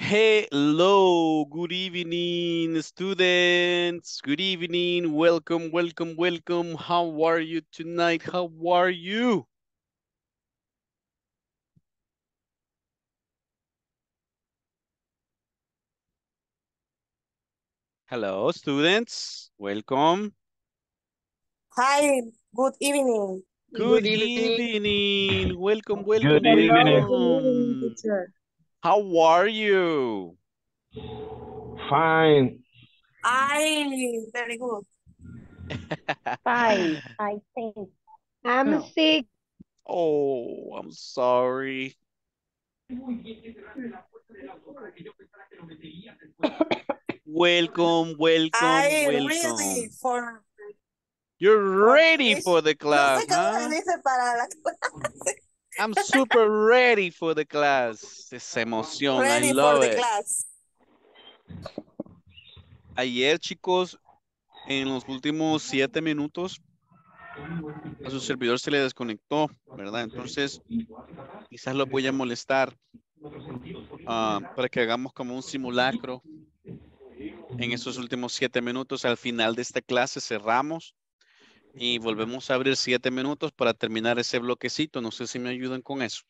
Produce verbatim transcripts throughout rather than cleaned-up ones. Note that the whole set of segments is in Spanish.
Hello, good evening, students. Good evening. Welcome, welcome, welcome. How are you tonight? How are you? Hello, students. Welcome. Hi, good evening. Good Good evening. evening. Welcome, welcome, Good Hello, evening. good evening, welcome. teacher. How are you? Fine. I very good. Fine, I think. I'm Oh, sick. oh, I'm sorry. Welcome, welcome, I really welcome. for You're for ready finish. for the No sé class, cómo se huh? dice para la clase. I'm super ready for the class. Esa emoción, I Ready for love the it. class. Ayer, chicos, en los últimos siete minutos, a su servidor se le desconectó, ¿verdad? Entonces, quizás lo voy a molestar ah, para que hagamos como un simulacro en esos últimos siete minutos. Al final de esta clase cerramos y volvemos a abrir siete minutos para terminar ese bloquecito. No sé si me ayudan con eso.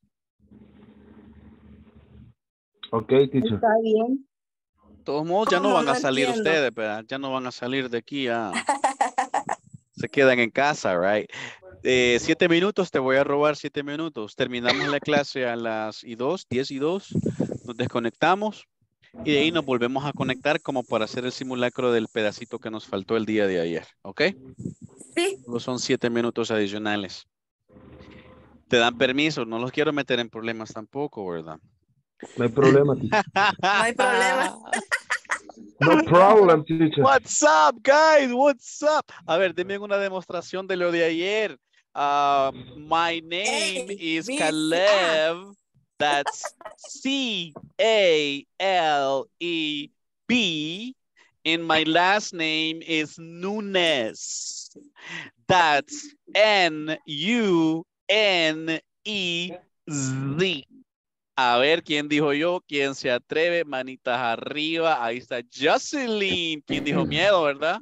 Ok, teacher. Está bien. De todos modos, ya no ¿Cómo? van a No salir entiendo. ustedes, ¿verdad? Ya no van a salir de aquí a... Se quedan en casa, right? Eh, siete minutos, te voy a robar siete minutos. Terminamos la clase a las y dos, diez y dos. Nos desconectamos y de ahí nos volvemos a conectar como para hacer el simulacro del pedacito que nos faltó el día de ayer, ¿ok? Sí. Solo son siete minutos adicionales. Te dan permiso, no los quiero meter en problemas tampoco, ¿verdad? No hay problema, teacher. No hay problema. No problem, teacher. What's up, guys? What's up? A ver, denme una demostración de lo de ayer. Uh, my name A, is B, C. Ah, Caleb. That's C A L E B. And my last name is Nunes. That's N U N E Z. A ver, ¿quién dijo yo? ¿Quién se atreve? Manitas arriba. Ahí está Jocelyn. ¿Quién dijo miedo, verdad?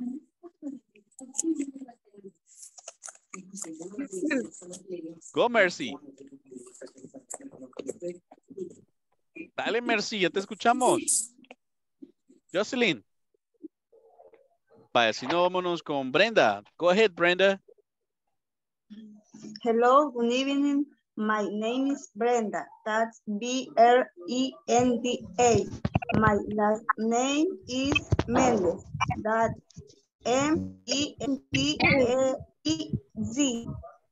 Go, Mercy. Dale, Mercy, ya te escuchamos. Jocelyn. Vaya, si no, vámonos con Brenda. Go ahead, Brenda. Hello, good evening. My name is Brenda. That's B R E N D A. My last name is Mendez. That's M E N D E Z.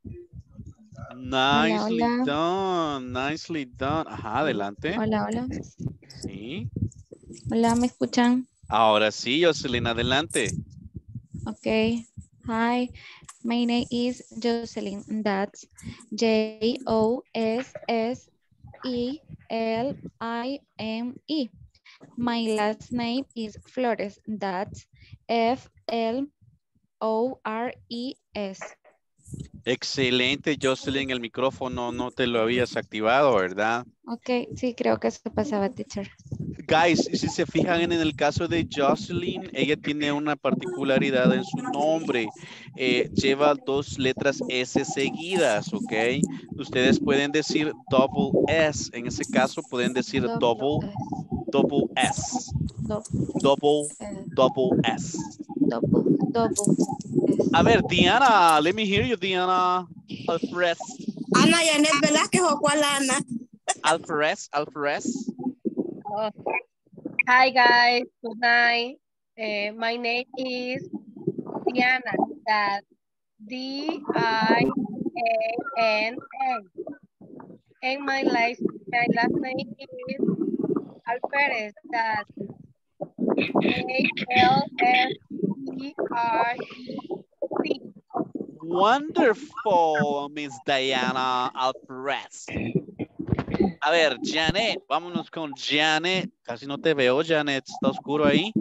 Hola, Nicely hola. done, nicely done. Ajá, adelante. Hola, hola. Sí. Hola, ¿me escuchan? Ahora sí, Jocelyn, adelante. Ok. Hi, my name is Jocelyn. That's J O S S E L I M E. My last name is Flores. That's F L O R E S. Excelente, Jocelyn. El micrófono no te lo habías activado, ¿verdad? Ok, sí, creo que eso pasaba, teacher. Guys, si se fijan en el caso de Jocelyn, ella tiene una particularidad en su nombre. Eh, lleva dos letras S seguidas, ¿ok? Ustedes pueden decir double S. En ese caso pueden decir double, Double S. double S. Double, Double, S. double S. Double, double S. A ver, Diana, let me hear you, Diana. Alferez. Ana Yanet Velázquez o cuál Ana. Alferez, Alferez. Oh. Hi guys, good night. Uh, my name is Diana. That's D I A N A. And my last, my last name is Alferez. That's A L F E R E C. Wonderful, Miss Diana Alferez. A ver, Janet, vámonos con Janet. Casi no te veo, Janet. ¿Está oscuro ahí?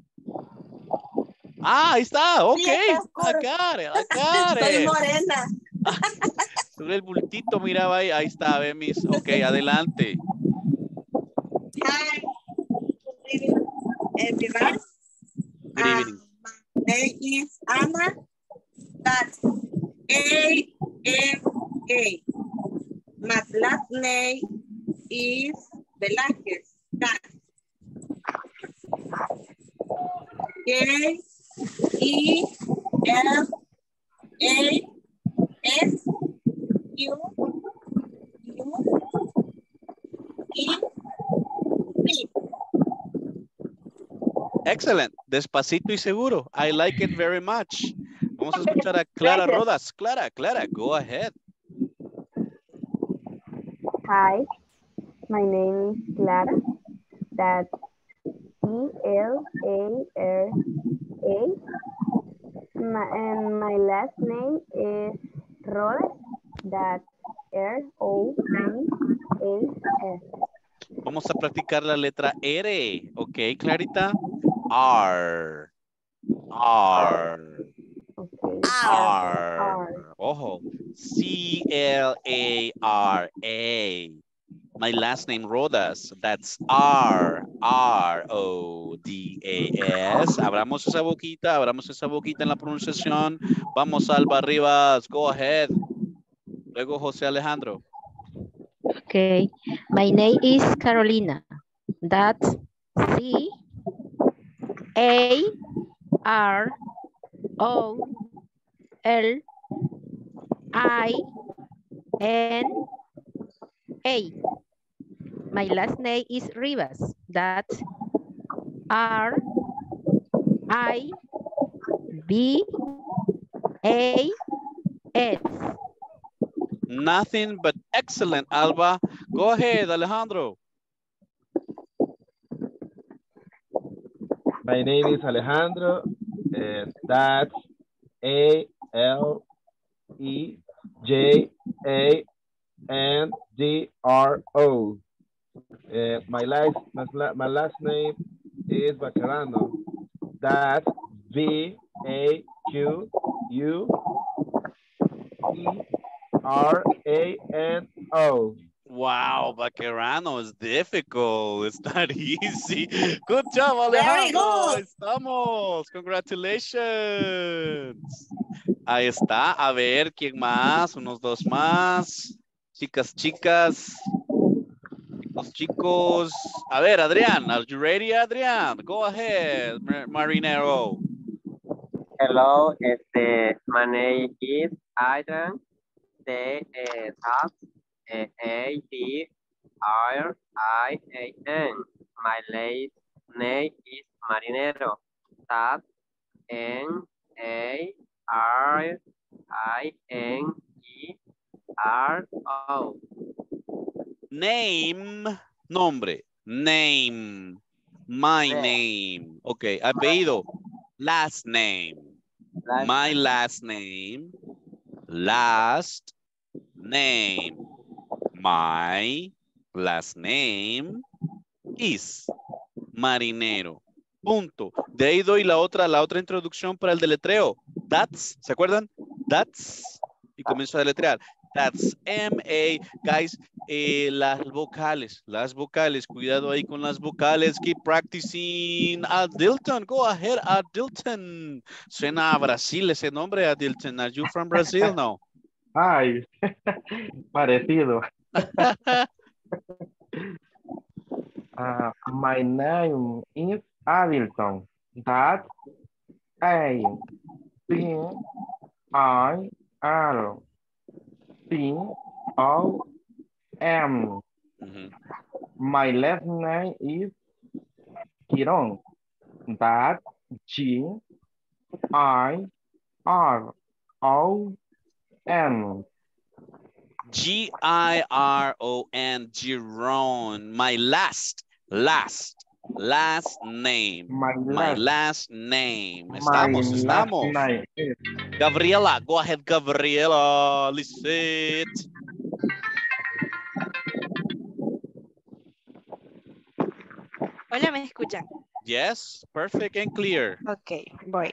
Ah, ahí está, ok. Sí, está I oscuro. got it, I got Estoy it. morena. Sobre el bultito miraba ahí, ahí está, ve mis. Ok, adelante. Hi, everyone. Good evening. My name is Anna. That's A M A. My last name is Velázquez. That's J E L A S U U E P. Excellent. Despacito y seguro. I like it very much. Vamos a escuchar a Clara Rodas. Clara, Clara, go ahead. Hi, my name is Clara. That's E L A R A. My, and my last name is Rodas. That's R O D A S. Vamos a practicar la letra R. Ok, Clarita. R. R. Okay. R. Ojo. C L A R A. My last name Rodas. That's R. R O D A S. Abramos esa boquita. Abramos esa boquita en la pronunciación. Vamos, Alba Rivas. Go ahead. Luego José Alejandro. Okay. My name is Carolina. That's C A R O L I N A. My last name is Rivas. That's R I B A S. Nothing but excellent, Alba. Go ahead, Alejandro. My name is Alejandro. Uh, that's A L E J A N D R O. Uh, my last my, my last name is Bacarano. That's B A Q U E R A N O. Wow, Baquerano is difficult. It's not easy. Good job, Very Alejandro. good. Estamos. Congratulations. Ahí está. A ver, ¿quién más? Unos dos más. Chicas, chicas. Chicos, chicos. A ver, Adrián. Are you ready, Adrián? Go ahead, Marinero. Hello, este, my name is Adrian. D E A D R I A N. My last name is Marinero. That's N A R I N E R O. Name, nombre. Name. My name. Ok, apellido. Last name. Last My last name. Last name. My last name is Marinero. Punto. De ahí doy la otra, la otra introducción para el deletreo. That's, ¿se acuerdan? That's. Y comienzo a deletrear. That's M A. Guys, eh, las vocales, las vocales. Cuidado ahí con las vocales. Keep practicing. Adilton, go ahead, Adilton. Suena a Brasil ese nombre, Adilton. Are you from Brazil? No. Ay, parecido. uh, my name is Adilton. That's A B I L T O M. Mm-hmm. My last name is Giron. That's G I R O N. G I R O N, Giron. My last, last, last name. My last, My last name. My Estamos, last estamos. name is... Gabriela, go ahead, Gabriela. Lisette. Hola, ¿me escuchan? Yes, perfect and clear. Ok, voy.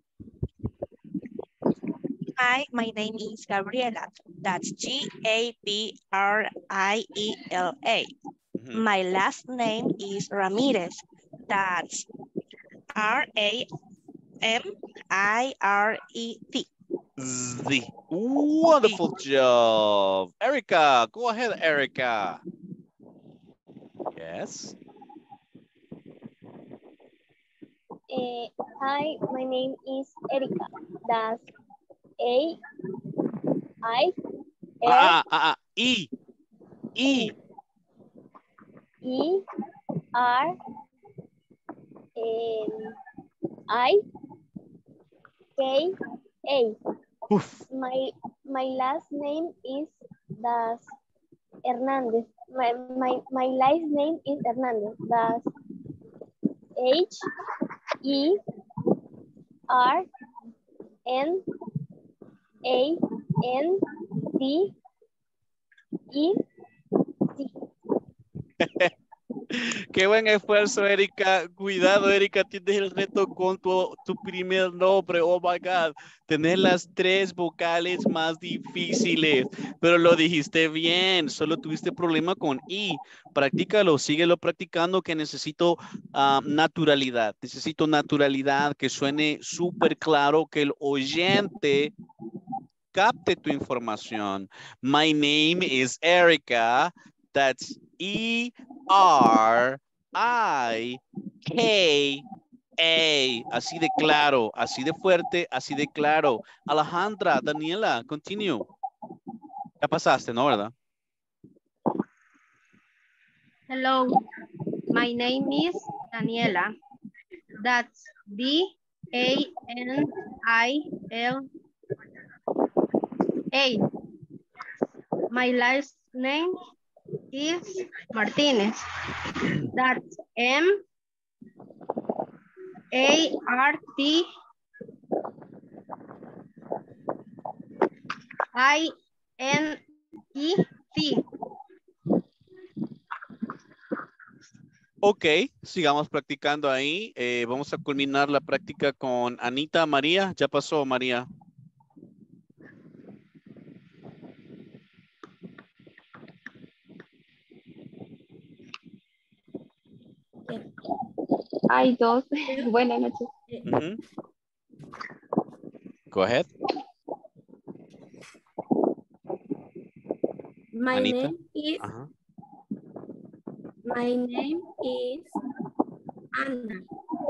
Hi, my name is Gabriela. That's G A B R I E L A. Mm-hmm. My last name is Ramirez. That's R A M I R E T. Z. Wonderful job. Erica, go ahead, Erica. Yes. Uh, hi, my name is Erica. That's A I Ah, R ah, ah, E. E. E R um, I K A. Oof. My my last name is Das Hernandez. My, my my last name is Hernandez. Das H E R N A N D E T. Qué buen esfuerzo, Erika. Cuidado, Erika, tienes el reto con tu, tu primer nombre. Oh my God. Tenés las tres vocales más difíciles, pero lo dijiste bien. Solo tuviste problema con I. Practícalo, síguelo practicando, que necesito uh, naturalidad. Necesito naturalidad, que suene súper claro, que el oyente capte tu información. My name is Erica. That's E R I K A. Así de claro, así de fuerte, así de claro. Alejandra, Daniela, continue. Ya pasaste, ¿no, verdad? Hello, my name is Daniela. That's D A N I L A. My last name is Martinez. That's M A R T I N E T. Ok, sigamos practicando ahí. Eh, vamos a culminar la práctica con Anita María. Ya pasó, María. Hay dos. Buenas noches. Uh-huh. Go ahead. My Anita. name is Uh-huh. my name is Anna.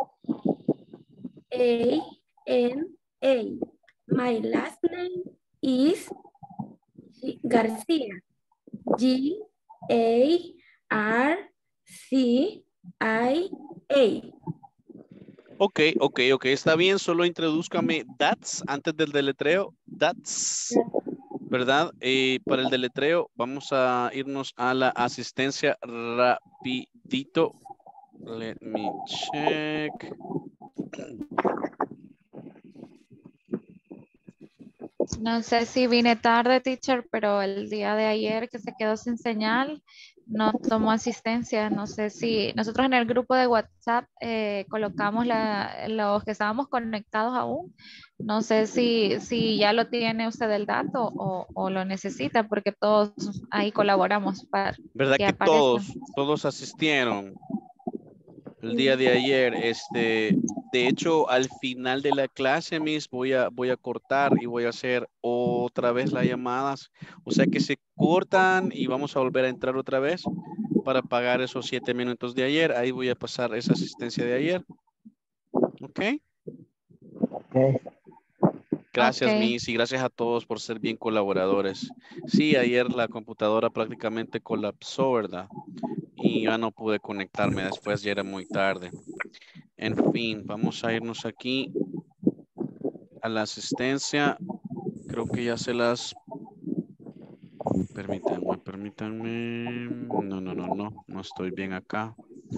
A N A. My last name is Garcia. G A R C I A. Ok, ok, ok, está bien, solo introdúzcame that's antes del deletreo, that's, ¿verdad? Eh, para el deletreo vamos a irnos a la asistencia rapidito. Let me check. No sé si vine tarde, teacher, pero el día de ayer que se quedó sin señal, no tomó asistencia. No sé si nosotros en el grupo de WhatsApp eh, colocamos la, los que estábamos conectados aún. No sé si, si ya lo tiene usted el dato o, o lo necesita, porque todos ahí colaboramos para ¿Verdad que que aparezcan. todos, todos asistieron el día de ayer? Este, de hecho, al final de la clase, Miss, voy a, voy a cortar y voy a hacer otra vez las llamadas. O sea que se cortan y vamos a volver a entrar otra vez para pagar esos siete minutos de ayer. Ahí voy a pasar esa asistencia de ayer. ¿Ok? Okay. Gracias, Ok. Miss, y gracias a todos por ser bien colaboradores. Sí, ayer la computadora prácticamente colapsó, ¿verdad? Y ya no pude conectarme después, ya era muy tarde. En fin, vamos a irnos aquí a la asistencia. Creo que ya se las... Permítanme, permítanme. No, no, no, no, no estoy bien acá.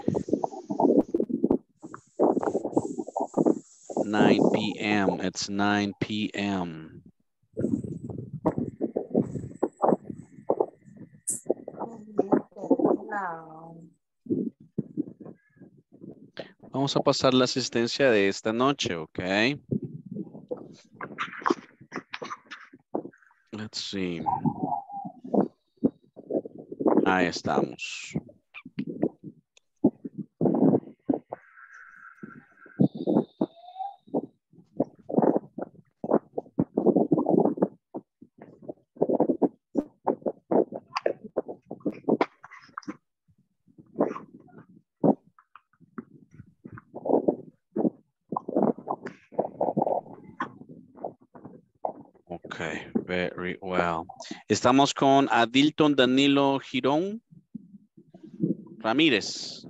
nine p m It's nine p m Vamos a pasar la asistencia de esta noche, ¿ok? Let's see. Ahí estamos. Okay, very well. Estamos con Adilton Danilo Girón Ramírez.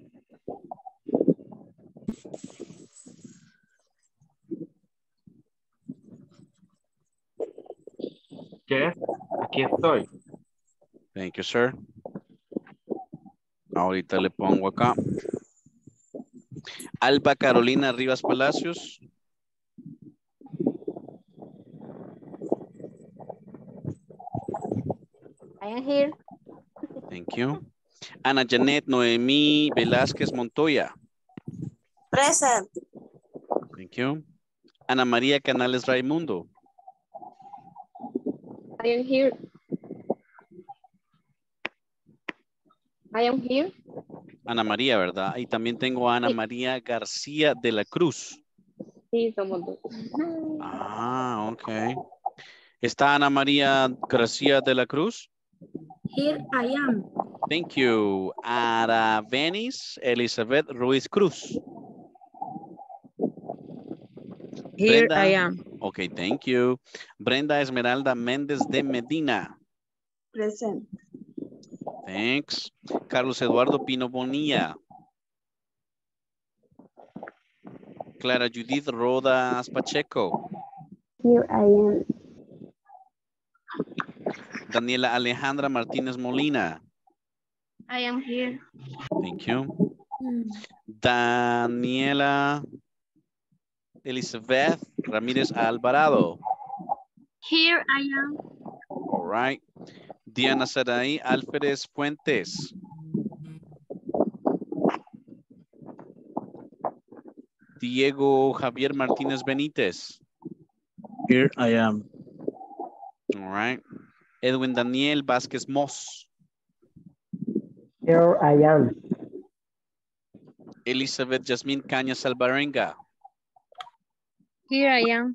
Yes, aquí estoy. Thank you, sir. Ahorita le pongo acá. Alba Carolina Rivas Palacios. I am here. Thank you. Ana Janet Noemí Velázquez Montoya. Present. Thank you. Ana María Canales Raimundo. I am here. I am here. Ana María, ¿verdad? Y también tengo a Ana Sí. María García de la Cruz. Sí, somos dos. Ah, ok. ¿Está Ana María García de la Cruz? Here I am. Thank you. Aravenis Elizabeth Ruiz Cruz. Here Brenda. I am. Ok, thank you. Brenda Esmeralda Méndez de Medina. Present. Thanks. Carlos Eduardo Pino Bonilla. Clara Judith Rodas Pacheco. Here I am. Daniela Alejandra Martínez Molina. I am here. Thank you. Daniela Elizabeth Ramírez Alvarado. Here I am. All right. Diana Saraí Alférez Fuentes. Diego Javier Martínez Benítez. Here I am. All right. Edwin Daniel Vázquez Moss. Here I am. Elizabeth Yasmín Cañas Alvarenga. Here I am.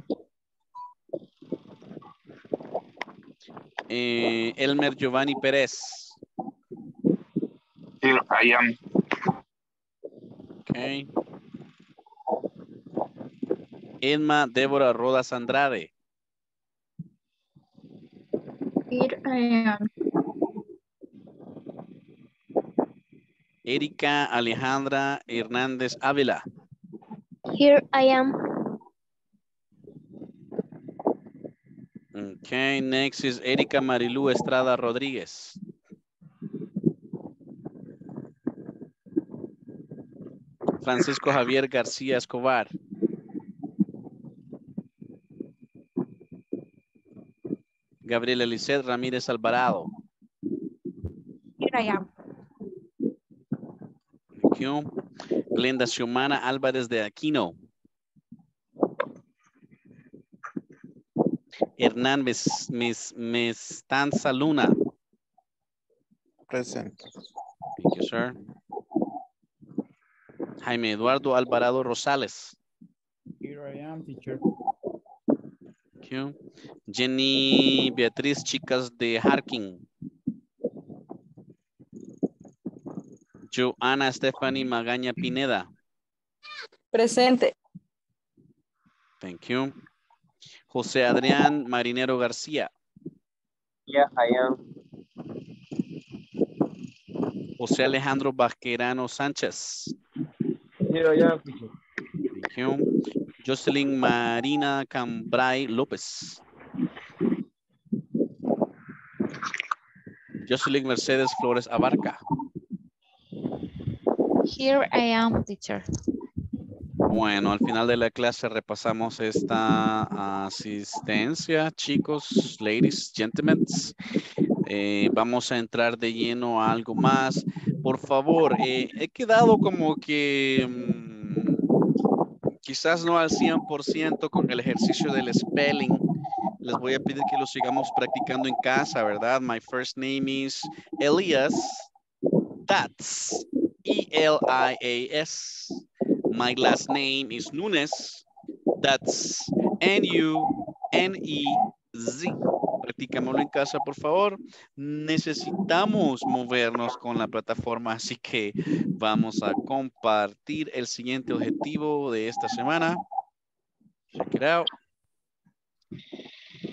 Eh, Elmer Giovanni Pérez. Here I am. Okay. Edma Débora Rodas Andrade. Here I am. Erika Alejandra Hernández Ávila. Here I am. Okay, next is Erika Marilú Estrada Rodríguez. Francisco Javier García Escobar. Gabriela Lisset Ramírez Alvarado. Here I am. Thank you. Glenda Xiomara Álvarez de Aquino. Hernán Mes, Mes, Mestanza Luna. Present. Thank you, sir. Jaime Eduardo Alvarado Rosales. Here I am, teacher. Thank you. Jenny Beatriz Chicas de Harkin. Joana Stephanie Magaña Pineda. Presente. Thank you. José Adrián Marinero García. Yeah, I am. José Alejandro Vasquerano Sánchez. Here I am, teacher. Thank you. Jocelyn Marina Cambray López. Jocelyn Mercedes Flores Abarca. Here I am, teacher. Bueno, al final de la clase repasamos esta asistencia, chicos, ladies, gentlemen. Eh, vamos a entrar de lleno a algo más. Por favor, eh, he quedado como que mmm, quizás no al cien por ciento con el ejercicio del spelling. Les voy a pedir que lo sigamos practicando en casa, ¿verdad? My first name is Elias. That's E L I A S. My last name is Nunes. That's N U N E Z. Practicámoslo en casa, por favor. Necesitamos movernos con la plataforma, así que vamos a compartir el siguiente objetivo de esta semana. Check it out.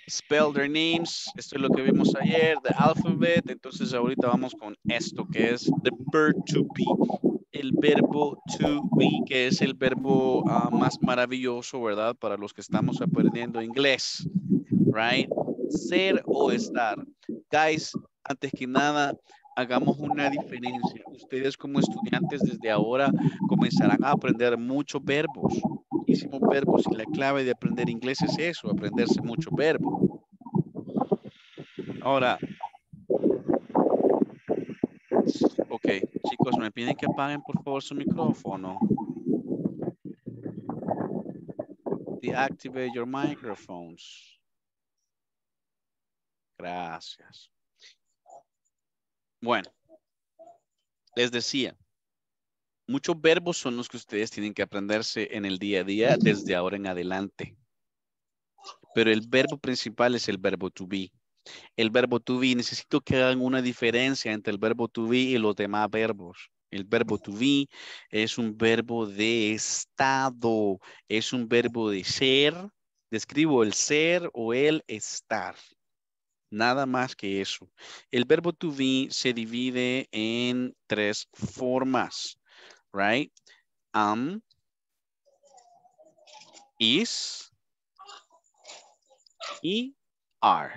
spell their names. Esto es lo que vimos ayer, the alphabet. Entonces ahorita vamos con esto que es the verb to be. El verbo to be, que es el verbo uh, más maravilloso, ¿verdad? Para los que estamos aprendiendo inglés, right? Ser o estar. Guys, antes que nada, hagamos una diferencia. Ustedes como estudiantes desde ahora comenzarán a aprender muchos verbos, muchísimos verbos, y la clave de aprender inglés es eso, aprenderse muchos verbos. Ahora, ok, chicos, me piden que apaguen por favor su micrófono. Deactivate your microphones. Gracias. Bueno, les decía, muchos verbos son los que ustedes tienen que aprenderse en el día a día desde ahora en adelante. Pero el verbo principal es el verbo to be. El verbo to be, necesito que hagan una diferencia entre el verbo to be y los demás verbos. El verbo to be es un verbo de estado, es un verbo de ser. Describo el ser o el estar. Nada más que eso. El verbo to be se divide en tres formas, right? Am, is y are.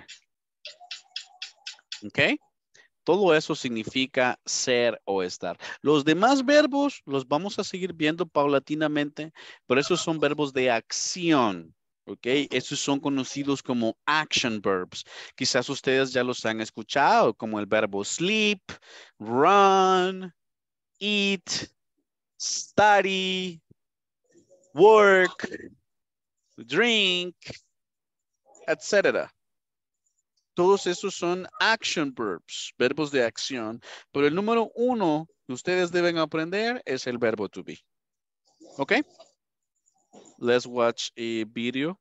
¿Ok? Todo eso significa ser o estar. Los demás verbos los vamos a seguir viendo paulatinamente, pero esos son verbos de acción. ¿Ok? Estos son conocidos como action verbs. Quizás ustedes ya los han escuchado, como el verbo sleep, run, eat, study, work, drink, etcétera. Todos esos son action verbs, verbos de acción. Pero el número uno que ustedes deben aprender es el verbo to be. ¿Ok? Let's watch a video.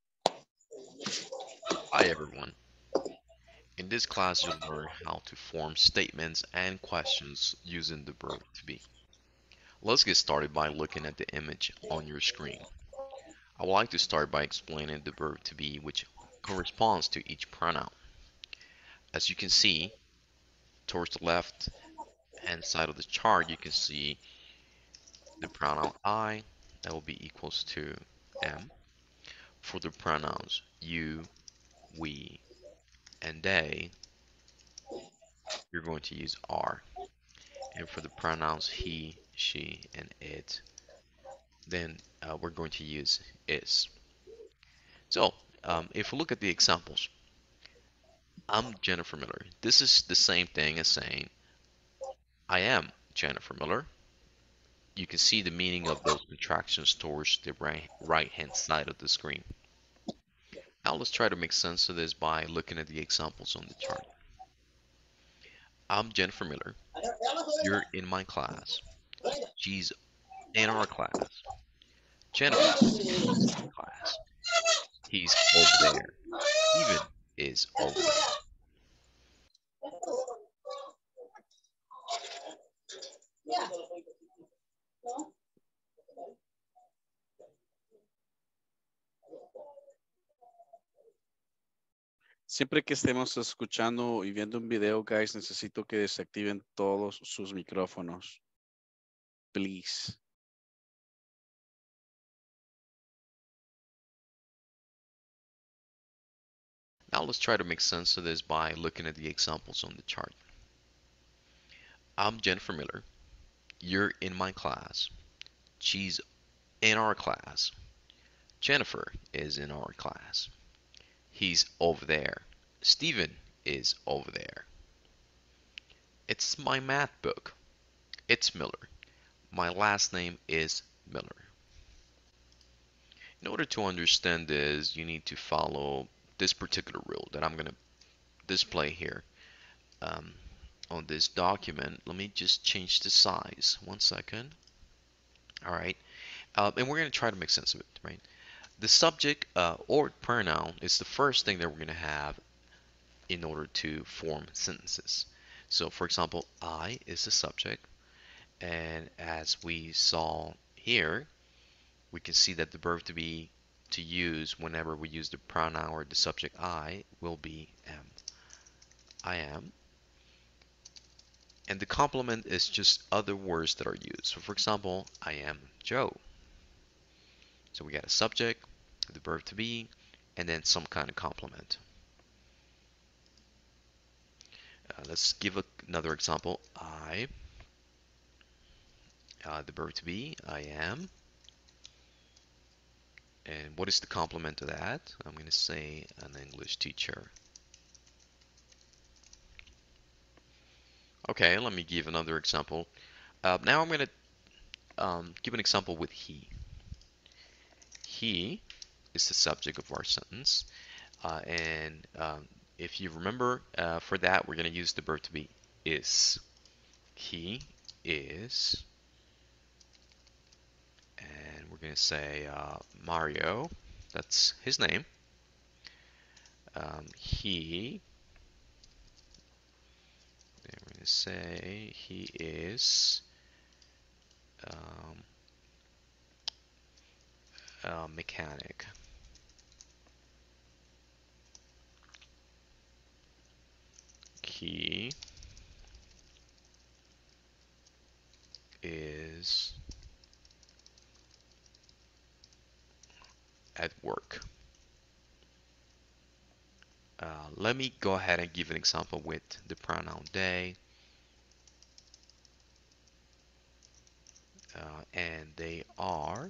Hi everyone. In this class you'll learn how to form statements and questions using the verb to be. Let's get started by looking at the image on your screen. I would like to start by explaining the verb to be, which corresponds to each pronoun. As you can see, towards the left hand side of the chart, you can see the pronoun I, that will be equals to am. For the pronouns you, we, and they, you're going to use are. And for the pronouns he, she, and it, then uh, we're going to use is. So um, if we look at the examples, I'm Jennifer Miller. This is the same thing as saying I am Jennifer Miller. You can see the meaning of those contractions towards the right, right hand side of the screen. Now let's try to make sense of this by looking at the examples on the chart. I'm Jennifer Miller. You're in my class. She's in our class. Jennifer is in class. He's over there. Steven is over there. Siempre que estemos escuchando y viendo un video, guys, necesito que desactiven todos sus micrófonos. Please. Now let's try to make sense of this by looking at the examples on the chart. I'm Jennifer Miller. You're in my class. She's in our class. Jennifer is in our class. He's over there. Steven is over there. It's my math book. It's Miller. My last name is Miller. In order to understand this, you need to follow this particular rule that I'm going to display here um, on this document. Let me just change the size. One second. All right. Uh, and we're going to try to make sense of it, right? The subject uh, or pronoun is the first thing that we're going to have in order to form sentences. So, for example, I is the subject. And as we saw here, we can see that the verb to be to use whenever we use the pronoun or the subject I will be am. I am. And the complement is just other words that are used. So for example, I am Joe. So we got a subject, the verb to be, and then some kind of complement. Uh, let's give a, another example. I, uh, the verb to be, I am. And what is the complement to that? I'm going to say an English teacher. Okay, let me give another example. Uh, now I'm going to um, give an example with he. He is the subject of our sentence. Uh, and um, if you remember, uh, for that, we're going to use the verb to be is. He is. And we're going to say uh, Mario. That's his name. Um, he. And we're going to say he is um, a mechanic. He is at work. Uh, let me go ahead and give an example with the pronoun they. Uh, and they are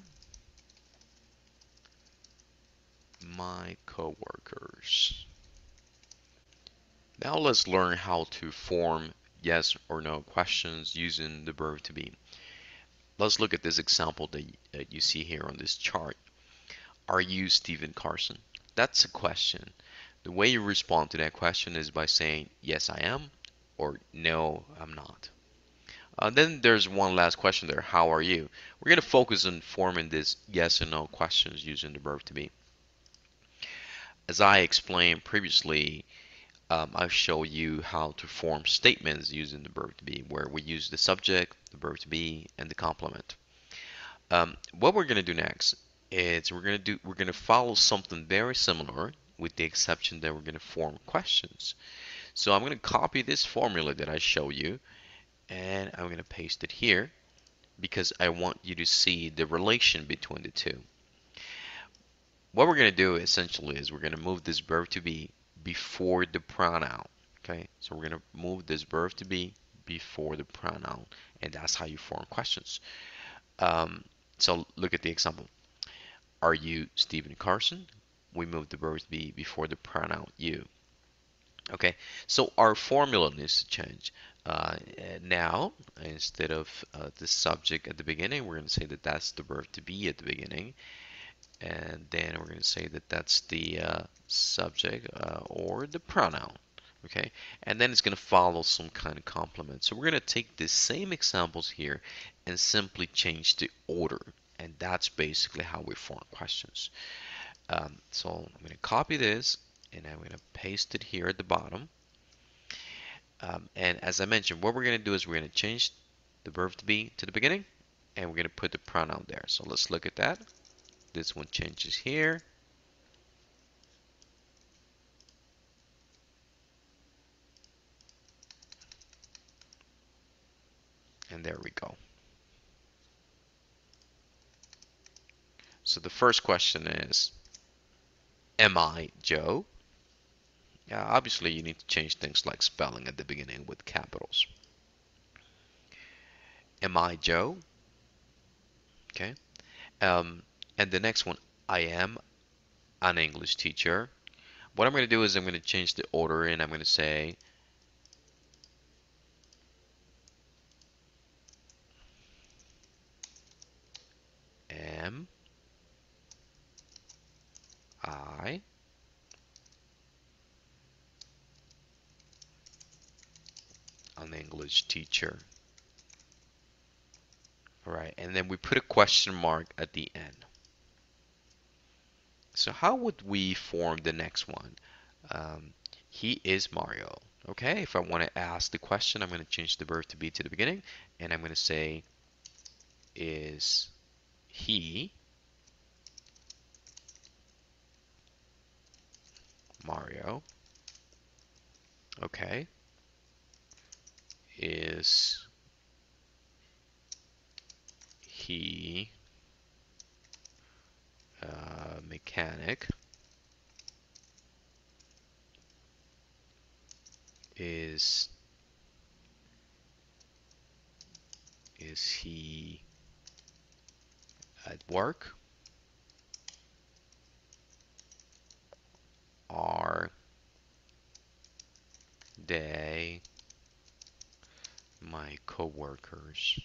my coworkers. Now let's learn how to form yes or no questions using the verb to be. Let's look at this example that, that you see here on this chart. Are you Stephen Carson? That's a question. The way you respond to that question is by saying yes I am or no I'm not. Uh, then there's one last question there. How are you? We're going to focus on forming this yes and no questions using the verb to be. As I explained previously, um, I'll show you how to form statements using the verb to be, where we use the subject, the verb to be, and the complement. Um, what we're going to do next is we're going to do we're going to follow something very similar, with the exception that we're going to form questions. So I'm going to copy this formula that I show you, and I'm going to paste it here because I want you to see the relation between the two. What we're going to do essentially is we're going to move this verb to be before the pronoun. Okay, so we're going to move this verb to be before the pronoun, and that's how you form questions. Um, so look at the example. Are you Stephen Carson? We move the verb to be before the pronoun you. Okay, so our formula needs to change. Uh, now, instead of uh, the subject at the beginning, we're going to say that that's the verb to be at the beginning. And then we're going to say that that's the uh, subject uh, or the pronoun. Okay, and then it's going to follow some kind of complement. So we're going to take the same examples here and simply change the order. And that's basically how we form questions. Um, so I'm going to copy this and I'm going to paste it here at the bottom. Um, and as I mentioned, what we're going to do is we're going to change the verb to be to the beginning, and we're going to put the pronoun there. So let's look at that. This one changes here. And there we go. So the first question is, am I Joe? Yeah, obviously you need to change things like spelling at the beginning with capitals. Am I Joe? Okay. Um, and the next one, I am an English teacher. What I'm going to do is I'm going to change the order and I'm going to say, am I an English teacher? All right, and then we put a question mark at the end. So how would we form the next one? Um, he is Mario. Okay, if I want to ask the question, I'm going to change the verb to be to the beginning, and I'm going to say, is he Mario. Okay. Is he a mechanic? Is is he at work? Are they my coworkers?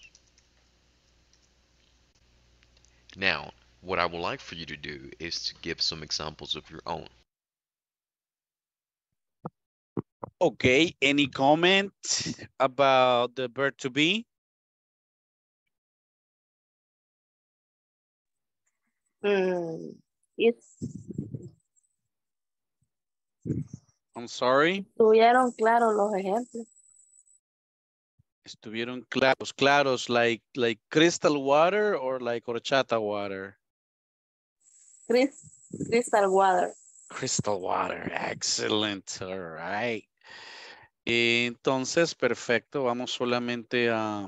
Now, what I would like for you to do is to give some examples of your own. Okay, any comment about the verb to be? Mm, it's, I'm sorry. Estuvieron claros los ejemplos. Estuvieron claros, claros, like like crystal water or like horchata water? Chris, crystal water. Crystal water, excellent, all right. Entonces, perfecto, vamos solamente a,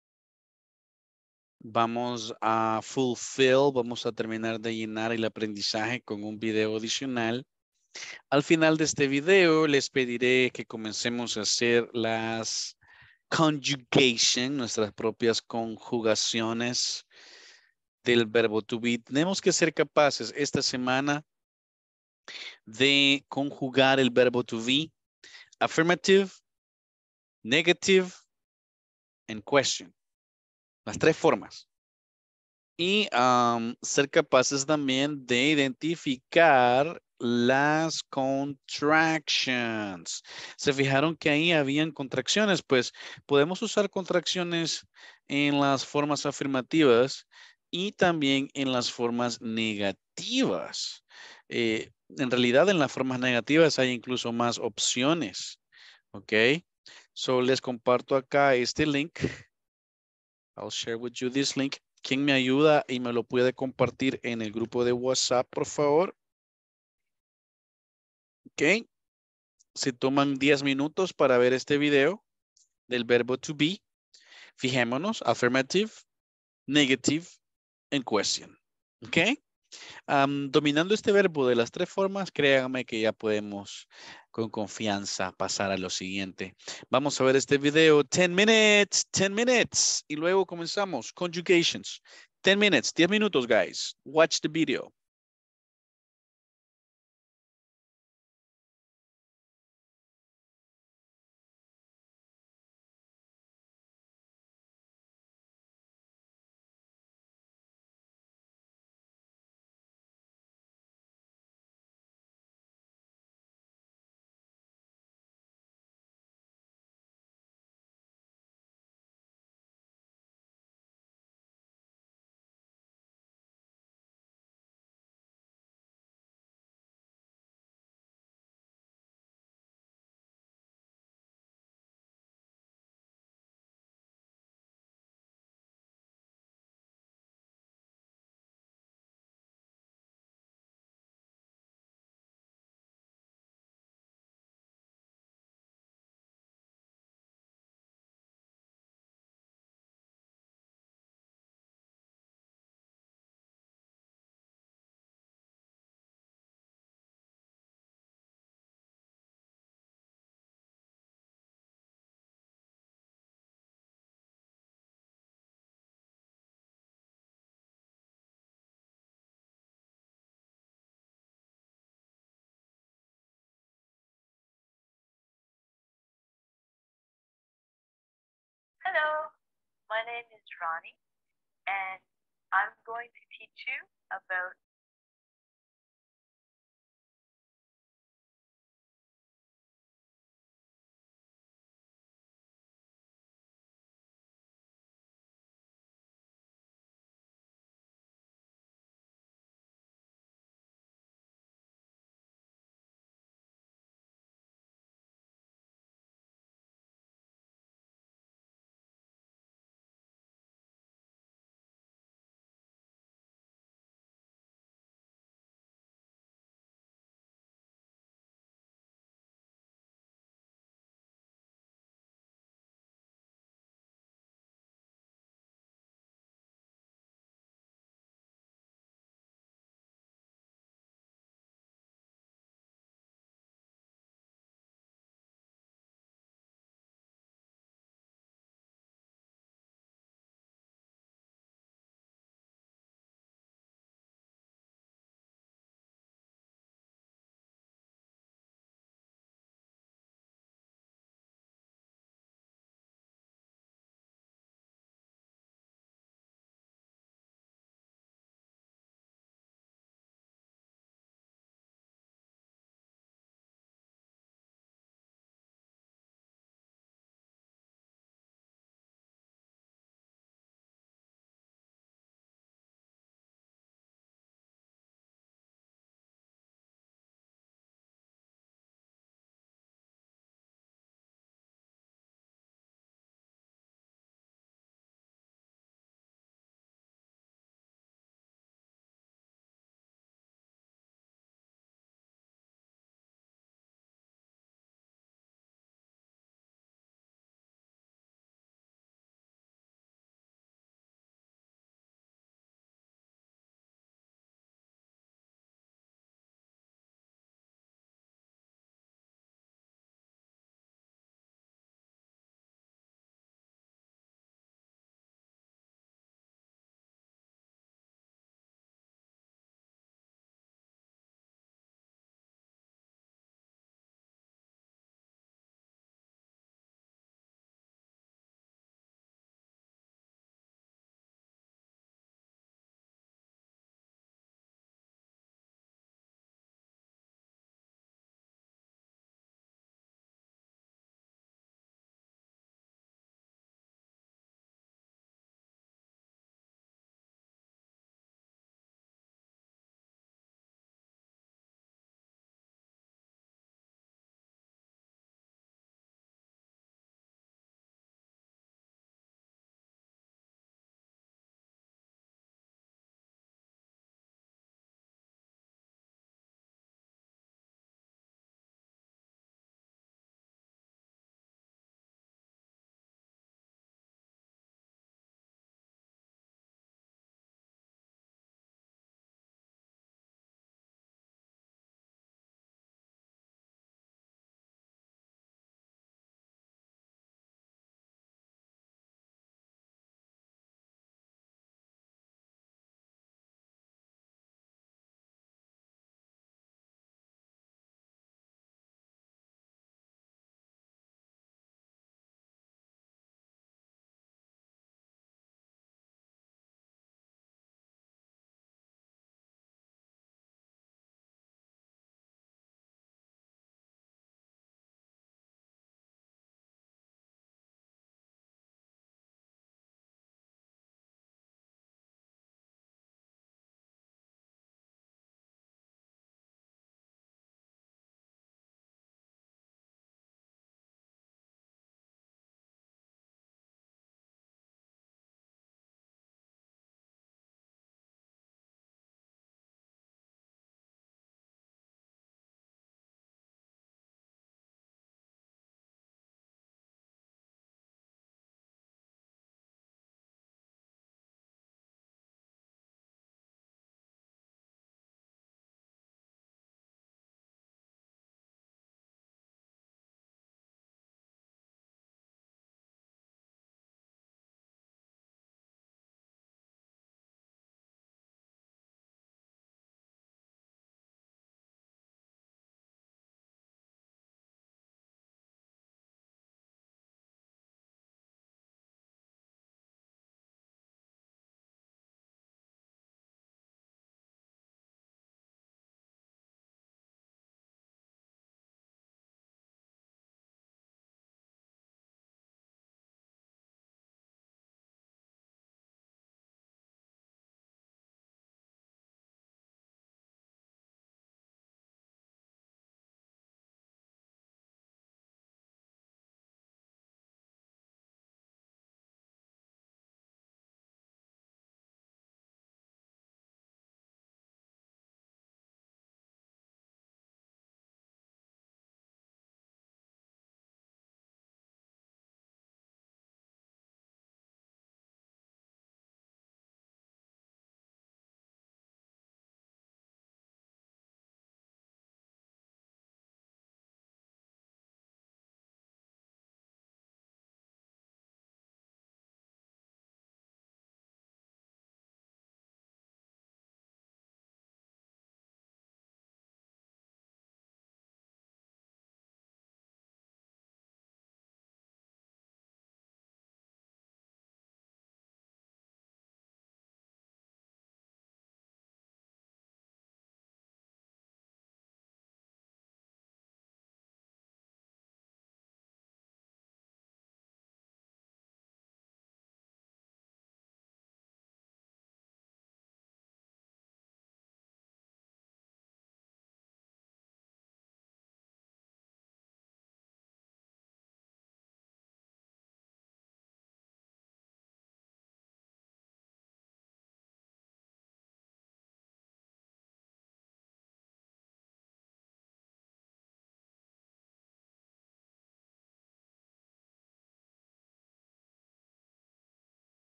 vamos a fulfill, vamos a terminar de llenar el aprendizaje con un video adicional. Al final de este video les pediré que comencemos a hacer las conjugation, nuestras propias conjugaciones del verbo to be. Tenemos que ser capaces esta semana de conjugar el verbo to be, affirmative, negative, and question. Las tres formas. Y um, ser capaces también de identificar las contractions. ¿Se fijaron que ahí habían contracciones? Pues podemos usar contracciones en las formas afirmativas y también en las formas negativas. Eh, en realidad, en las formas negativas hay incluso más opciones. ¿Ok? So, les comparto acá este link. I'll share with you this link. ¿Quién me ayuda y me lo puede compartir en el grupo de WhatsApp, por favor? Ok. Se toman diez minutos para ver este video del verbo to be. Fijémonos, affirmative, negative, and question. Ok. Um, dominando este verbo de las tres formas, créanme que ya podemos con confianza pasar a lo siguiente. Vamos a ver este video, ten minutes, ten minutes, y luego comenzamos, conjugations. ten minutes, diez minutos, guys. Watch the video. Hello, my name is Ronnie, and I'm going to teach you about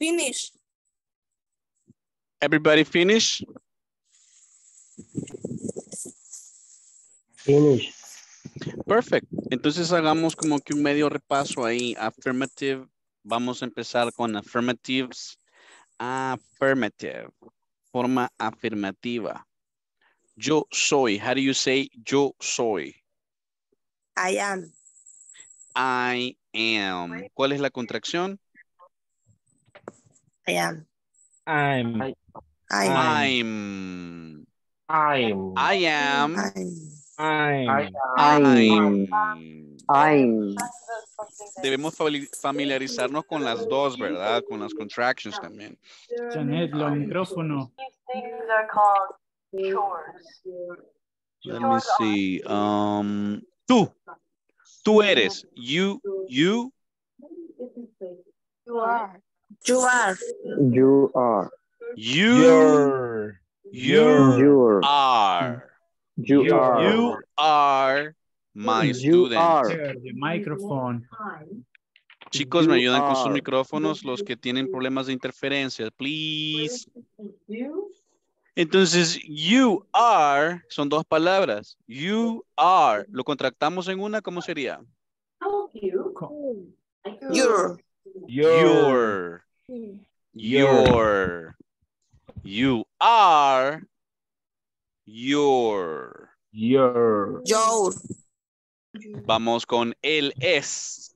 Finish. Everybody finish? Finish. Perfect. Entonces hagamos como que un medio repaso ahí. Affirmative. Vamos a empezar con affirmatives. Affirmative. Forma afirmativa. Yo soy. How do you say yo soy? I am. I am. ¿Cuál es la contracción? I am. I'm. I'm. I'm. I'm. I am. I'm. I'm. I'm. Debemos fami- familiarizarnos con las dos, ¿verdad? Con las contractions también. Janet, lo micrófono. These things are called chores. Let me see. Um, tú. Tú eres. You. You. You are. You are. You are. You. You're. You You're. are. You You are. You are my You student. are. Share the microphone. Chicos, me You ayudan con sus are. micrófonos, los que tienen problemas de interferencia, please. Entonces, you are son dos palabras. You are. Lo contractamos en una, ¿cómo sería? Your. Your. Your. You are. Your. Your. Your. Vamos con el es.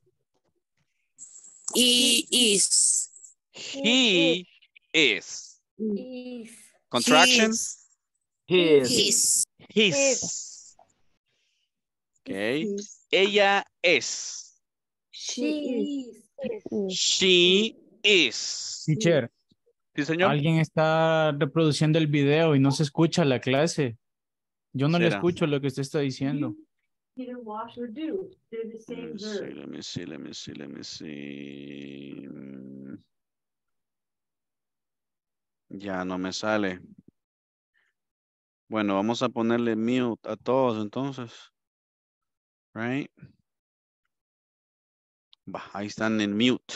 He is. He is. Is. Contraction. His. His. His. Okay. Ella es. She is. She is. Teacher, Sí, señor. alguien está reproduciendo el video y no se escucha la clase. Yo no le ¿Será? escucho lo que usted está diciendo. Let me see, let me see, let me see, let me see. Mm. Ya no me sale. Bueno, vamos a ponerle mute a todos entonces. Right? Va, ahí están en mute.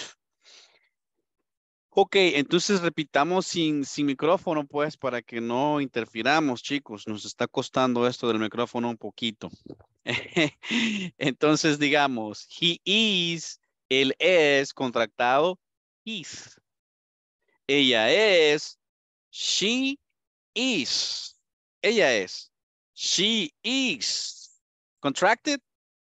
Ok, entonces repitamos sin, sin micrófono, pues, para que no interfiramos, chicos. Nos está costando esto del micrófono un poquito. Entonces, digamos, he is, él es contractado, is. Ella es, she is. Ella es, she is. Contracted,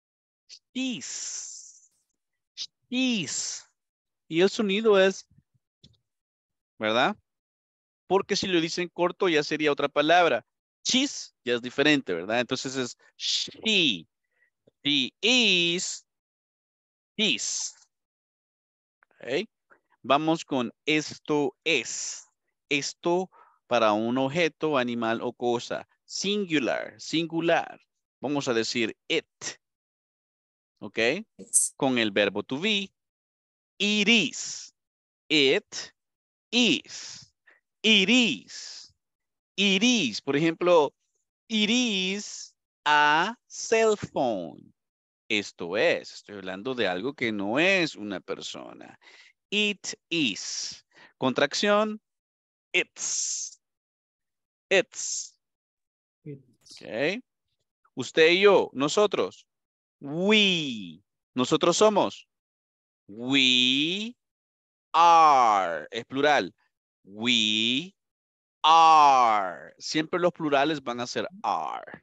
is. Is. Y el sonido es, ¿verdad? Porque si lo dicen corto ya sería otra palabra. She's ya es diferente, ¿verdad? Entonces es she. She is. Is. Okay. Vamos con esto es. Esto para un objeto, animal o cosa. Singular, singular. Vamos a decir it. ¿Ok? Con el verbo to be. It is. It is. It is. It is. Por ejemplo, it is a cell phone. Esto es. Estoy hablando de algo que no es una persona. It is. Contracción. It's. It's. Ok. Usted y yo. Nosotros. We. Nosotros somos. We are. Es plural. We are. Siempre los plurales van a ser are.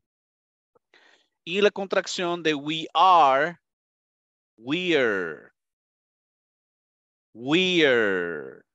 Y la contracción de we are. We're. We're.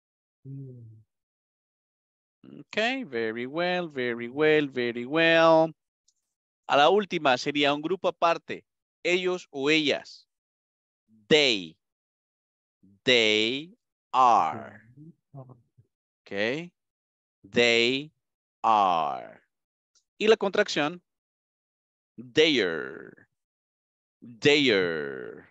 Okay, very well, very well, very well. A la última sería un grupo aparte. Ellos o ellas. They. They are. Okay. They are. Y la contracción. Their. Their.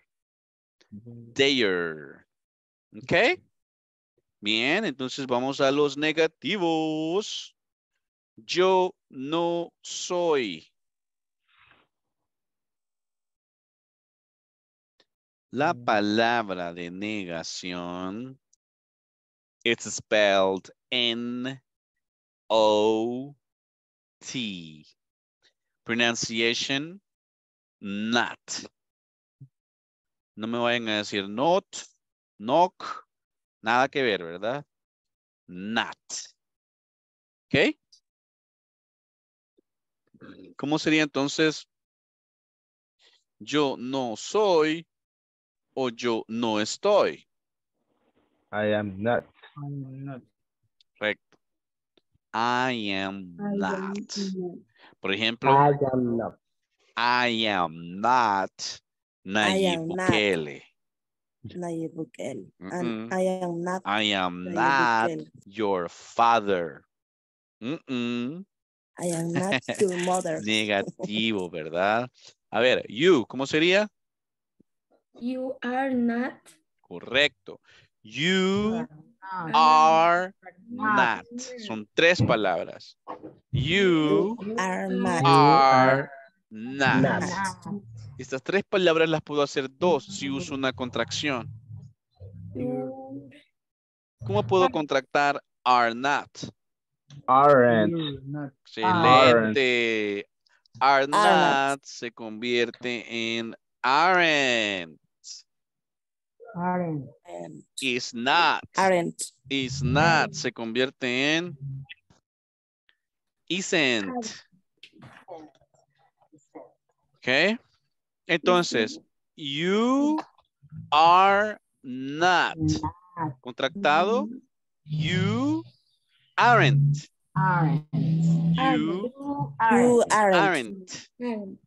Their. Ok. Bien, entonces vamos a los negativos. Yo no soy. La palabra de negación It's spelled N O T. Pronunciation, not. No me vayan a decir not, knock, nada que ver, ¿verdad? Not. ¿Ok? ¿Cómo sería entonces? Yo no soy o yo no estoy. I am not. I am not. Correcto. I am I not. am not. Por ejemplo, I am not. I am not I Nayib am not Bukele. Nayib Bukele. Mm-mm. And I am not I am Nayib not Bukele. your father. Mm-mm. I am not your mother. Negativo, ¿verdad? A ver, you, ¿cómo sería? You are not. Correcto. You Are are not. not. Son tres palabras. You You are not. You are are not. not. Estas tres palabras las puedo hacer dos si uso una contracción. You ¿Cómo puedo contractar are not? Aren't. You're not. Excelente. Are Are not. not se convierte en aren't. Aren't. Is not. Aren't. Is not se convierte en isn't. Ok. Entonces, you are not. Contractado. You aren't. You You aren't. aren't. aren't.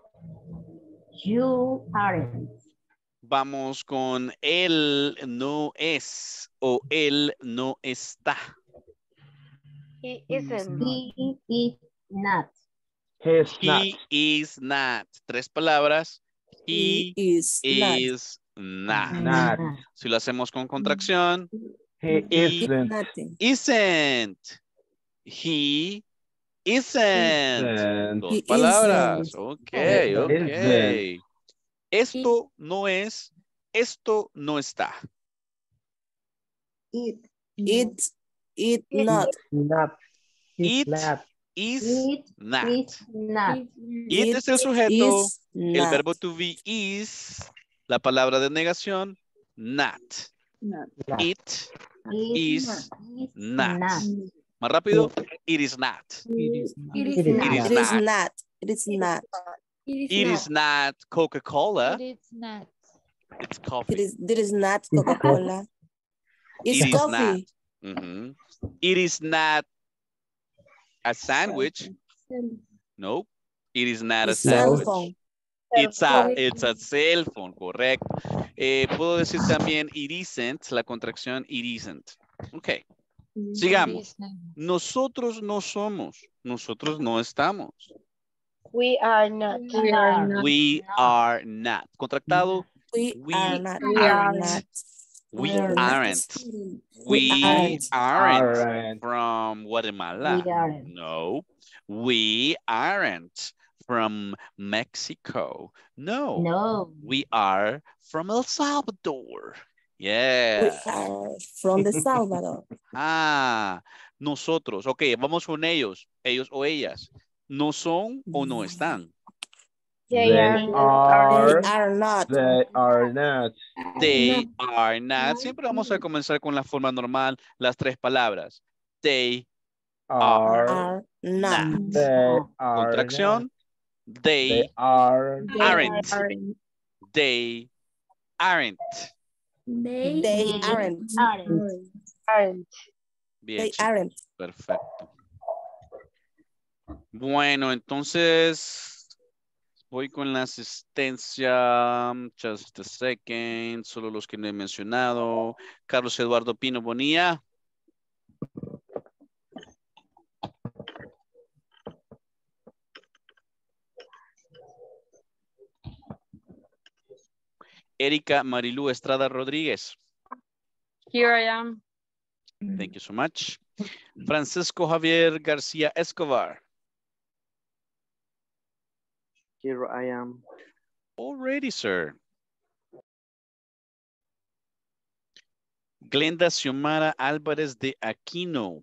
You aren't. Vamos con él no es o él no está. He isn't. He is not. He's not. He is not. Tres palabras. He He is is not. Not. Si lo hacemos con contracción. He He isn't. Nothing. isn't. He isn't. Isn't. Dos He palabras. isn't. Ok, Isn't. ok. Esto no es, esto no está. It. It, it not. Not. It not. is It not. is not. It It es el sujeto, is el not. verbo to be is, la palabra de negación, not. Not. It It is not. not. Más rápido, it is not. It is not. It is It is not. It is It is not. not. It is not. It is It not. is not Coca-Cola. It is not. It's It coffee. is, it is not Coca-Cola. It's It is coffee. Mhm. It is not a sandwich. No, it is not a It's cell sandwich. phone. It's a, it's a cell phone, correcto. Eh, puedo decir también it isn't, la contracción it isn't. Ok, It sigamos. is not. Nosotros no somos, nosotros no estamos. We are not. We are not. We are not. Contractado, We, we are not. We are are not. we We are not. aren't. We We aren't. aren't Aren't. from Guatemala. We aren't. No, we aren't from Mexico. No, No. we are from El Salvador. We Yeah. are from the Salvador. Ah, nosotros. Ok, vamos con ellos, ellos o ellas. ¿No son o no están? They They are not. are. They are not. They are not. They are not. Siempre vamos a comenzar con la forma normal, las tres palabras. They Are. Are not. not. They are not. Contracción. They They are. They aren't. aren't. They aren't. They, They aren't. Aren't. Bien, They chicos. aren't. Perfecto. Bueno, entonces voy con la asistencia. Just a second. Solo los que no he mencionado. Carlos Eduardo Pino Bonilla. Erika Marilú Estrada Rodríguez. Here I am. Thank you so much. Francisco Javier García Escobar. Here I am. Already, sir. Glenda Xiomara Álvarez de Aquino.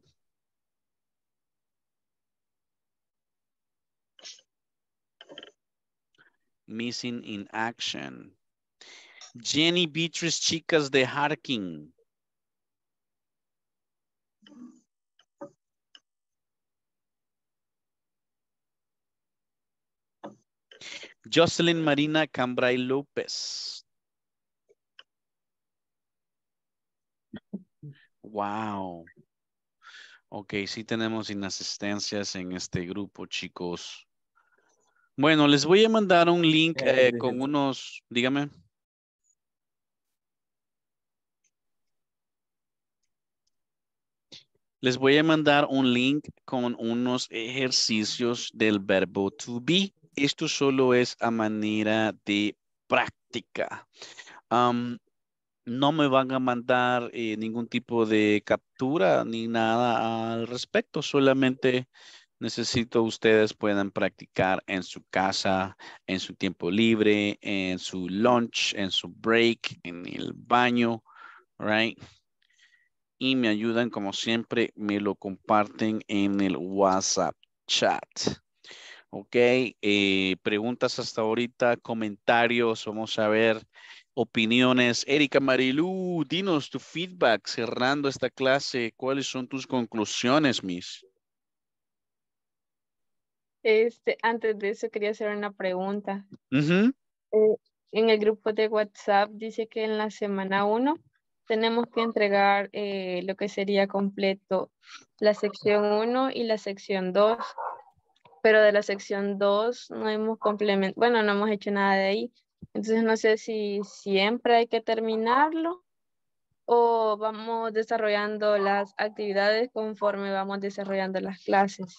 Missing in action. Jenny Beatriz Chicas de Harkin. Jocelyn Marina Cambray López. Wow. Ok, sí tenemos inasistencias en este grupo, chicos. Bueno, les voy a mandar un link eh, con unos, dígame. Les voy a mandar un link con unos ejercicios del verbo to be. Esto solo es a manera de práctica. Um, no me van a mandar eh, ningún tipo de captura ni nada al respecto. Solamente necesito ustedes puedan practicar en su casa, en su tiempo libre, en su lunch, en su break, en el baño, right? Y me ayudan como siempre, me lo comparten en el WhatsApp chat. Ok, eh, preguntas hasta ahorita, comentarios, vamos a ver, opiniones. Erika Marilú, dinos tu feedback cerrando esta clase. ¿Cuáles son tus conclusiones, Miss? Este, antes de eso quería hacer una pregunta. Uh-huh. Eh, en el grupo de WhatsApp dice que en la semana uno tenemos que entregar eh, lo que sería completo la sección uno y la sección dos, pero de la sección dos no hemos complementado, bueno, no hemos hecho nada de ahí. Entonces no sé si siempre hay que terminarlo o vamos desarrollando las actividades conforme vamos desarrollando las clases.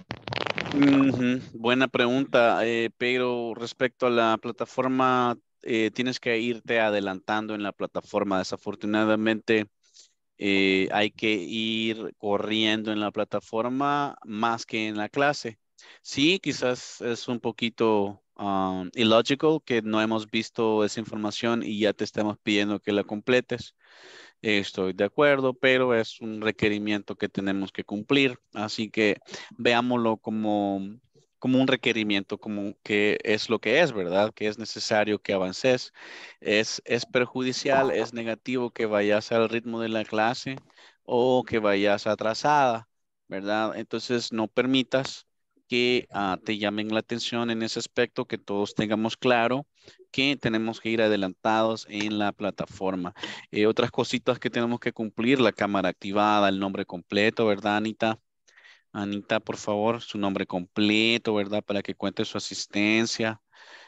Uh-huh. Buena pregunta, eh, pero respecto a la plataforma, eh, tienes que irte adelantando en la plataforma. Desafortunadamente, eh, hay que ir corriendo en la plataforma más que en la clase. Sí, quizás es un poquito um, illogical que no hemos visto esa información y ya te estamos pidiendo que la completes. Estoy de acuerdo, pero es un requerimiento que tenemos que cumplir. Así que veámoslo como, como un requerimiento, como que es lo que es, ¿verdad? Que es necesario que avances. Es, es perjudicial, es negativo que vayas al ritmo de la clase o que vayas atrasada, ¿verdad? Entonces no permitas que uh, te llamen la atención en ese aspecto, que todos tengamos claro que tenemos que ir adelantados en la plataforma. Eh, otras cositas que tenemos que cumplir, la cámara activada, el nombre completo, ¿verdad, Anita? Anita, por favor, su nombre completo, ¿verdad? Para que cuente su asistencia.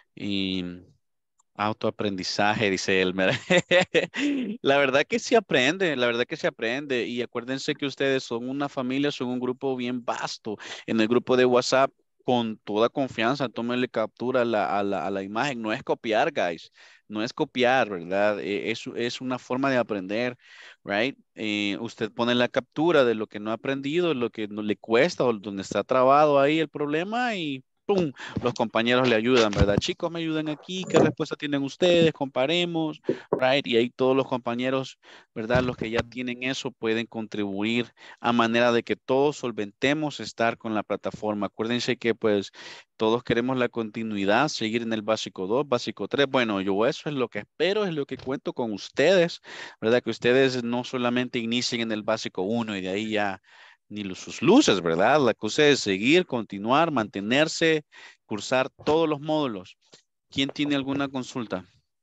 Y autoaprendizaje, dice Elmer. La verdad que se aprende, la verdad que se aprende. Y acuérdense que ustedes son una familia, son un grupo bien vasto. En el grupo de WhatsApp, con toda confianza, tómenle captura a la, a la, a la imagen. No es copiar, guys. No es copiar, ¿verdad? Eh, es, es una forma de aprender, right? Eh, usted pone la captura de lo que no ha aprendido, lo que no le cuesta o donde está trabado ahí el problema y ¡pum! Los compañeros le ayudan, ¿verdad? Chicos, me ayudan aquí, ¿qué respuesta tienen ustedes? Comparemos, right? Y ahí todos los compañeros, ¿verdad? Los que ya tienen eso pueden contribuir a manera de que todos solventemos estar con la plataforma. Acuérdense que pues todos queremos la continuidad, seguir en el básico dos, básico tres. Bueno, yo eso es lo que espero, es lo que cuento con ustedes, ¿verdad? Que ustedes no solamente inicien en el básico uno y de ahí ya ni los, sus luces, ¿verdad? La cosa es seguir, continuar, mantenerse, cursar todos los módulos. ¿Quién tiene alguna consulta?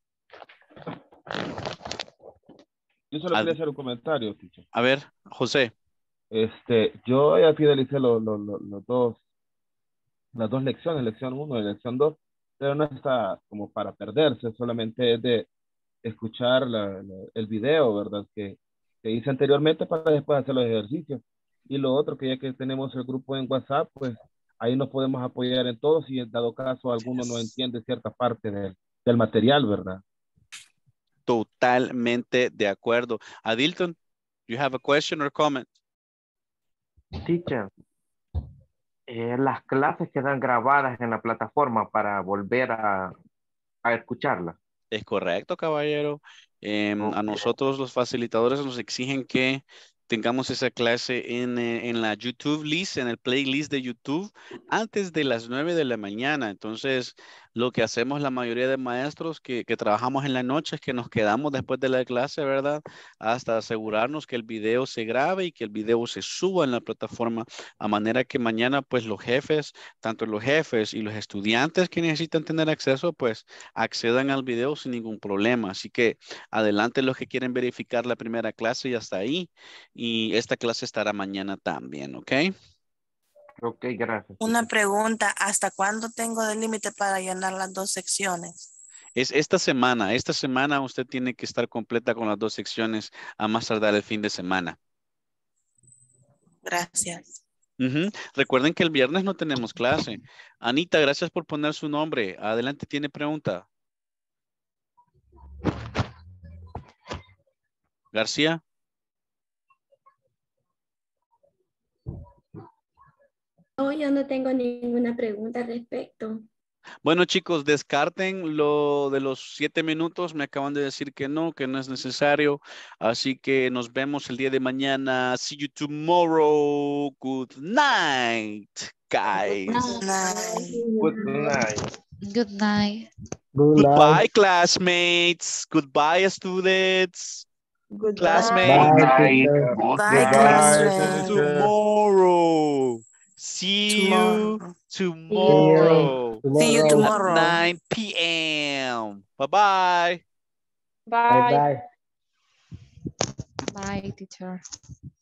Yo solo a, quería hacer un comentario, teacher. A ver, José. Este, yo ya finalicé los, los, los, los dos, las dos lecciones, lección uno y lección dos, pero no está como para perderse, solamente es de escuchar la, la, el video, ¿verdad? Que, que hice anteriormente para después hacer los ejercicios. Y lo otro, que ya que tenemos el grupo en WhatsApp, pues ahí nos podemos apoyar en todo si en dado caso alguno yes. no entiende cierta parte de, del material, ¿verdad? Totalmente de acuerdo. Adilton, you have a question or comment? Teacher, eh, las clases quedan grabadas en la plataforma para volver a, a escucharlas. Es correcto, caballero. Em, A Ok. nosotros los facilitadores nos exigen que tengamos esa clase en, eh, en la YouTube list, en el playlist de YouTube, antes de las nueve de la mañana. Entonces, lo que hacemos la mayoría de maestros que, que trabajamos en la noche es que nos quedamos después de la clase, ¿verdad? Hasta asegurarnos que el video se grabe y que el video se suba en la plataforma, a manera que mañana, pues, los jefes, tanto los jefes y los estudiantes que necesitan tener acceso, pues, accedan al video sin ningún problema. Así que adelante los que quieren verificar la primera clase y hasta ahí. Y esta clase estará mañana también, ¿ok? Ok, gracias. Una pregunta, ¿hasta cuándo tengo de límite para llenar las dos secciones? Es esta semana, esta semana usted tiene que estar completa con las dos secciones a más tardar el fin de semana. Gracias. Ujú. Recuerden que el viernes no tenemos clase. Anita, gracias por poner su nombre. Adelante, ¿tiene pregunta? García. No, yo no tengo ninguna pregunta al respecto. Bueno, chicos, descarten lo de los siete minutos. Me acaban de decir que no, que no es necesario. Así que nos vemos el día de mañana. See you tomorrow. Good night, guys. Good night. Good night. Good night. Good Goodbye, night. classmates. Goodbye, students. Goodbye. Classmates. Bye, teacher. Bye, Goodbye, classmates. teacher. Tomorrow. See you Tomorrow. tomorrow. See you At tomorrow. nine p m Bye-bye. Bye Bye. bye. Bye, teacher.